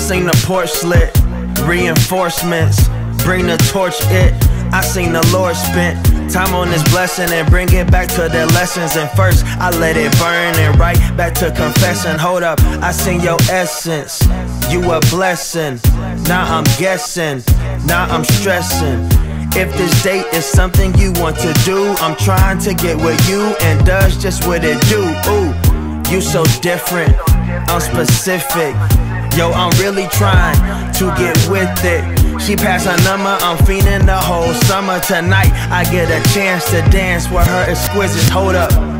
seen the porch slit, reinforcements, bring the torch I seen the Lord spent time on this blessing and bring it back to the lessons. And first I let it burn and right back to confessing. Hold up, I seen your essence, you a blessing. Now I'm guessing, now I'm stressing. If this date is something you want to do, I'm trying to get with you and does just what it do. Ooh, you so different, I'm specific. Yo, I'm really trying to get with it. She passed her number, I'm fiending the whole summer. Tonight I get a chance to dance with her exquisite. Hold up,